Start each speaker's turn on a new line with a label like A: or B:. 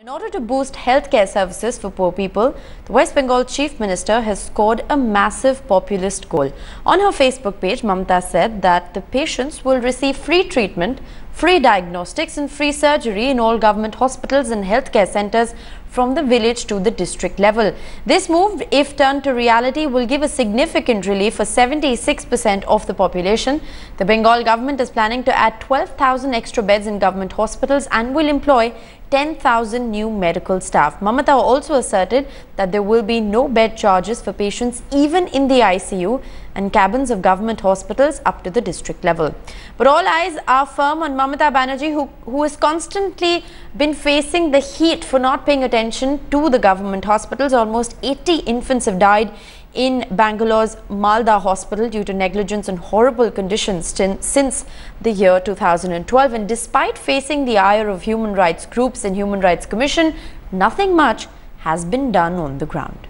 A: In order to boost healthcare services for poor people, the West Bengal Chief Minister has scored a massive populist goal. On her Facebook page, Mamata said that the patients will receive free treatment, free diagnostics and free surgery in all government hospitals and healthcare centres from the village to the district level. This move, if turned to reality, will give a significant relief for 76% of the population. The Bengal government is planning to add 12,000 extra beds in government hospitals and will employ 10,000 new medical staff. Mamata also asserted that there will be no bed charges for patients even in the ICU and cabins of government hospitals up to the district level. But all eyes are firm on Mamata Banerjee, who has constantly been facing the heat for not paying attention to the government hospitals. Almost 80 infants have died in Bangalore's Malda hospital due to negligence and horrible conditions since the year 2012. And despite facing the ire of human rights groups and Human Rights Commission, nothing much has been done on the ground.